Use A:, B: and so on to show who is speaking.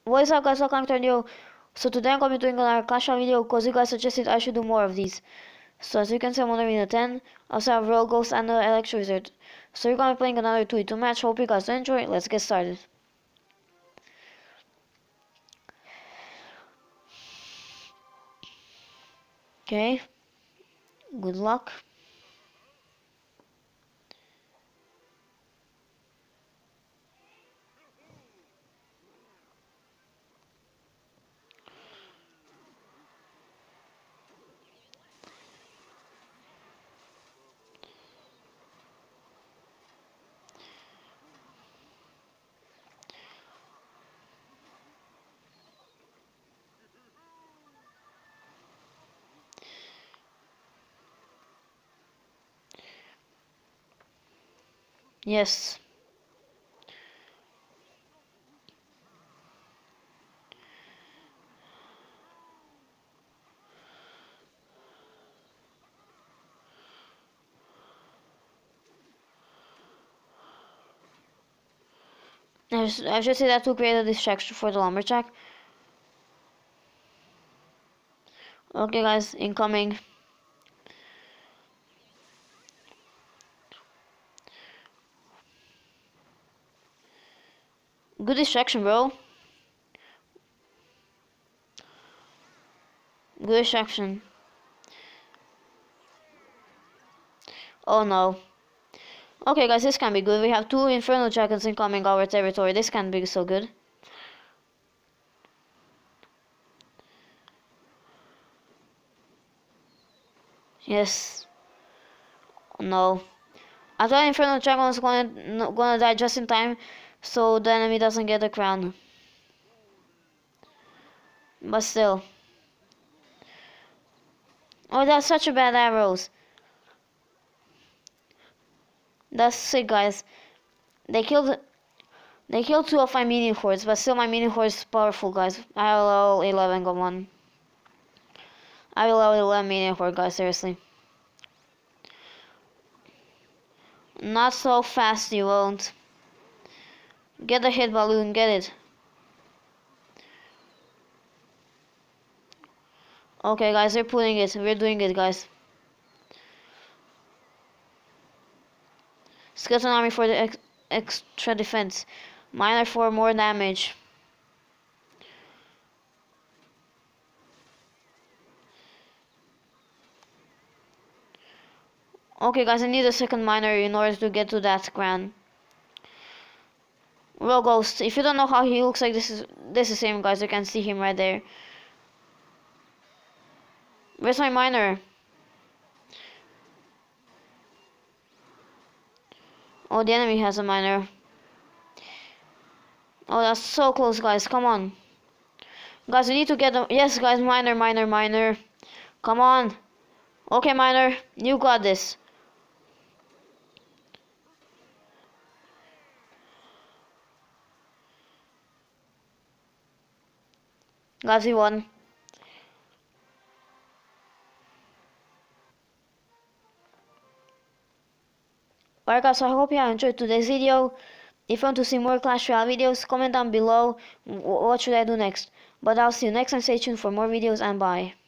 A: What is up guys, welcome to a video. So today I'm going to be doing another Clash Royale video because you guys suggested I should do more of these. So as you can see I'm on Arena 10. I also have Royal Ghost and the Electro Wizard. So we're going to be playing another 2v2 match. Hope you guys enjoy. Let's get started. Okay. Good luck. Yes. I should say that to create a distraction for the lumberjack. Okay guys, incoming. Good distraction, bro. Good distraction. Oh no. Okay guys, this can be good. We have 2 Inferno Dragons incoming our territory. This can be so good. Yes. No. I thought Inferno Dragon was gonna die just in time, so the enemy doesn't get the crown. But still. Oh, that's such a bad arrows. That's sick, guys. They killed 2 of my minion hordes, but still my minion horde is powerful, guys. I have level 11, come on. I have level 11 minion horde, guys, seriously. Not so fast, you won't. Get the hit balloon, get it. Okay, guys, we're putting it. We're doing it, guys. Skeleton army for the extra defense. Miner for more damage. Okay, guys, I need a second miner in order to get to that crown. Royal Ghost. If you don't know how he looks like, this is him, guys. You can see him right there. Where's my miner? Oh, the enemy has a miner. Oh, that's so close, guys. Come on. Guys, we need to get them. Yes, guys, miner. Come on. Okay, miner. You got this. Guys, we won. Alright guys, so I hope you have enjoyed today's video. If you want to see more Clash Royale videos, comment down below what should I do next. But I'll see you next time. Stay tuned for more videos and bye.